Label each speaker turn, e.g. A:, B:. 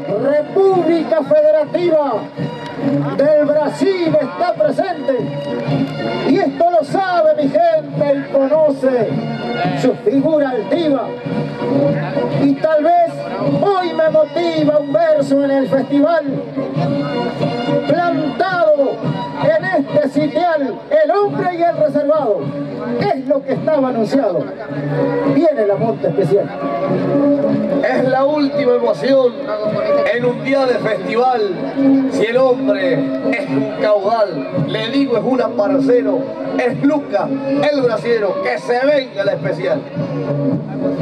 A: República Federativa del Brasil está presente, y esto lo sabe mi gente y conoce su figura altiva, y tal vez hoy me motiva un verso en el festival plantado en este sitial, el hombre y el reservado. Es lo que estaba anunciado. Viene la monta especial.
B: Es la última emoción en un día de festival. Si el hombre es un caudal, le digo es un aparcero, es Luca, el brasiero, que se venga la especial.